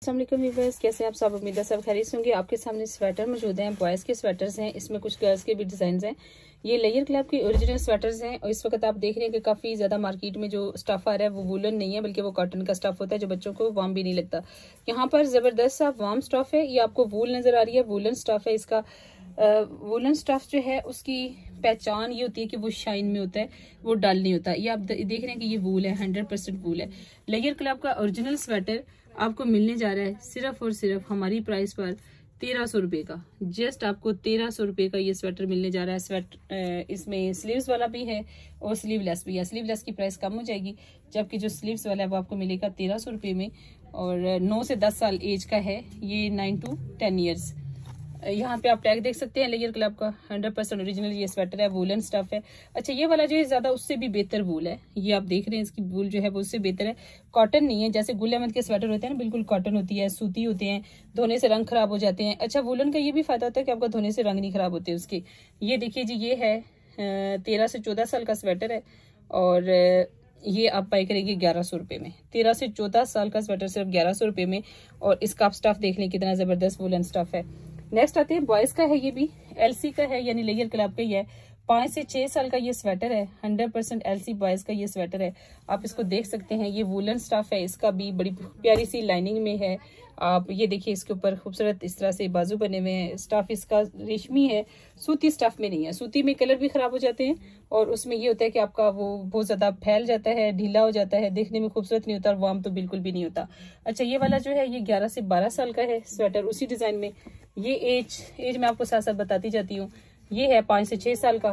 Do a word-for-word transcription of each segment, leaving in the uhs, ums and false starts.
अस्सलाम वालेकुम व्यूअर्स, कैसे हैं आप सब। उम्मीद है सब खैरियत होंगे। आपके सामने स्वेटर मौजूद हैं, बॉयज़ के स्वेटर्स हैं, इसमें कुछ गर्ल्स के भी डिज़ाइन हैं। ये लेयर क्लब के ओरिजिनल स्वेटर्स हैं और इस वक्त आप देख रहे हैं कि काफ़ी ज़्यादा मार्केट में जो स्टफ़ आ रहा है वो वूलन नहीं है बल्कि वो कॉटन का स्टफ़ होता है जो बच्चों को वार्म भी नहीं लगता। यहाँ पर ज़बरदस्त सा वार्म स्टफ़ है। ये आपको वूल नज़र आ रही है, वूलन स्टफ़ है। इसका वूलन स्टफ़ जो है उसकी पहचान ये होती है कि वो शाइन में होता है, वो डल नहीं होता। ये आप देख रहे हैं कि ये वूल है, हंड्रेड परसेंट वूल है। लेयर क्लब का ओरिजिनल स्वेटर आपको मिलने जा रहा है सिर्फ और सिर्फ हमारी प्राइस पर तेरह सौ रुपये का। जस्ट आपको तेरह सौ रुपये का ये स्वेटर मिलने जा रहा है। स्वेटर इसमें स्लीव्स वाला भी है और स्लीवलेस भी है। स्लीवलेस की प्राइस कम हो जाएगी, जबकि जो स्लीव्स वाला है वो आपको मिलेगा तेरह सौ रुपये में और नौ से दस साल एज का है। ये नाइन टू टेन ईयर्स। यहाँ पे आप टैग देख सकते हैं लेयर क्लब का, हंड्रेड परसेंट ओरिजिनल ये स्वेटर है, वूलन स्टफ है। अच्छा, ये वाला जो है ज्यादा उससे भी बेहतर वूल है। ये आप देख रहे हैं इसकी वूल जो है वो उससे बेहतर है, कॉटन नहीं है। जैसे गुल अहमद के स्वेटर होते हैं ना, बिल्कुल कॉटन होती है, सूती होते हैं, धोने से रंग खराब हो जाते हैं। अच्छा, वूलन का ये भी फायदा होता है कि आपका धोने से रंग नहीं खराब होते उसके। ये देखिए जी, ये है तेरह से चौदह साल का स्वेटर है और ये आप बाई करेंगे ग्यारह सौ रुपये में। तेरह से चौदह साल का स्वेटर सिर्फ ग्यारह सौ रुपये में। और इसका आप स्टफ देख लें कितना जबरदस्त वूलन स्टफ है। नेक्स्ट आते हैं बॉयज का है, ये भी एलसी का है यानी लेयर क्लब का ही है। पाँच से छह साल का ये स्वेटर है, हंड्रेड परसेंट एलसी बॉयज का ये स्वेटर है। आप इसको देख सकते हैं, ये वूलन स्टफ है, इसका भी बड़ी प्यारी सी लाइनिंग में है। आप ये देखिए, इसके ऊपर खूबसूरत इस तरह से बाजू बने हुए हैं। स्टफ इसका रेशमी है, सूती स्टफ में नहीं है। सूती में कलर भी खराब हो जाते हैं और उसमें ये होता है कि आपका वो बहुत ज्यादा फैल जाता है, ढीला हो जाता है, देखने में खूबसूरत नहीं होता और वार्म तो बिल्कुल भी नहीं होता। अच्छा, ये वाला जो है ये ग्यारह से बारह साल का है स्वेटर, उसी डिजाइन में। ये एज एज मैं आपको साथ साथ बताती जाती हूँ। ये है पाँच से छह साल का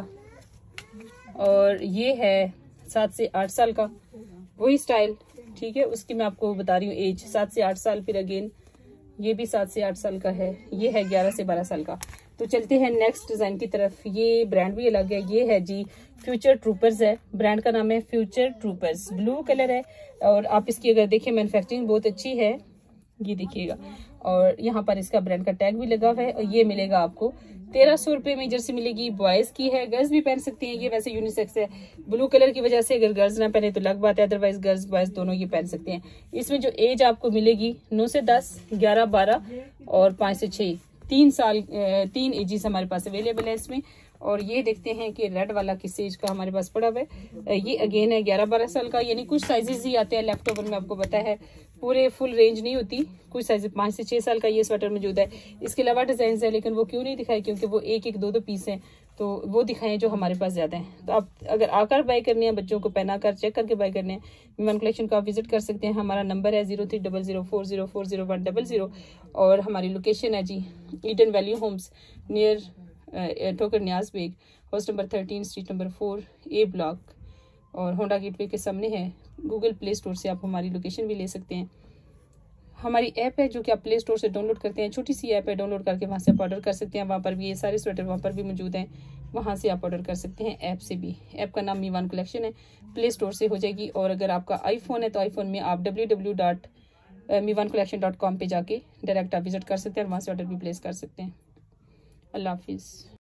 और ये है सात से आठ साल का, वही स्टाइल, ठीक है। उसकी मैं आपको बता रही हूँ एज, सात से आठ साल। फिर अगेन ये भी सात से आठ साल का है। ये है ग्यारह से बारह साल का। तो चलते हैं नेक्स्ट डिजाइन की तरफ। ये ब्रांड भी अलग है, ये है जी फ्यूचर ट्रूपर्स है, ब्रांड का नाम है फ्यूचर ट्रूपर्स। ब्लू कलर है और आप इसकी अगर देखिए मैन्युफैक्चरिंग बहुत अच्छी है, ये देखिएगा। और यहाँ पर इसका ब्रांड का टैग भी लगा हुआ है और ये मिलेगा आपको तेरह सौ रुपये में। जर्सी मिलेगी, बॉयज की है, गर्ल्स भी पहन सकती हैं। ये वैसे यूनिसेक्स है, ब्लू कलर की वजह से अगर गर्ल्स ना पहने तो अलग बात है, अदरवाइज गर्ल्स बॉयज दोनों ये पहन सकते हैं। इसमें जो एज आपको मिलेगी नौ से दस, ग्यारह, बारह और पाँच से छः, तीन साल तीन एजेस हमारे पास अवेलेबल है इसमें। और ये देखते हैं कि रेड वाला किस एज का हमारे पास पड़ा हुआ है। ये अगेन है ग्यारह बारह साल का, यानी कुछ साइजेस ही आते हैं लेफ्ट ओवर में, आपको पता है पूरे फुल रेंज नहीं होती, कुछ साइज। पाँच से छह साल का ये स्वेटर मौजूद है। इसके अलावा डिजाइन है लेकिन वो क्यों नहीं दिखाए, क्योंकि वो एक एक दो दो पीस हैं, तो वो दिखाएं जो हमारे पास ज्यादा हैं। तो आप अगर आकर बाय करने हैं, बच्चों को पहना कर चेक करके बाय करने हैं, विमन कलेक्शन को आप विजिट कर सकते हैं। हमारा नंबर है zero three double zero four zero four zero one double zero और हमारी लोकेशन है जी Eden value homes near Thokar Niaz Baig, house number thirteen, street number four, A block और होंडा गेटवे के सामने है। गूगल प्ले स्टोर से आप हमारी लोकेशन भी ले सकते हैं। हमारी ऐप है जो कि आप प्ले स्टोर से डाउनलोड करते हैं, छोटी सी ऐप है, डाउनलोड करके वहाँ से आप ऑर्डर कर सकते हैं। वहाँ पर भी ये सारे स्वेटर वहाँ पर भी मौजूद हैं, वहाँ से आप ऑर्डर कर सकते हैं ऐप से भी। ऐप का नाम मीवान कलेक्शन है, प्ले स्टोर से हो जाएगी। और अगर आपका आईफोन है तो आईफोन में आप डब्ल्यू डब्ल्यू डब्ल्यू डॉट मीवान कलेक्शन डॉट कॉम पे जाके डायरेक्ट आप विजिट कर सकते हैं और वहाँ से ऑर्डर भी प्लेस कर सकते हैं। अल्लाह हाफिज़।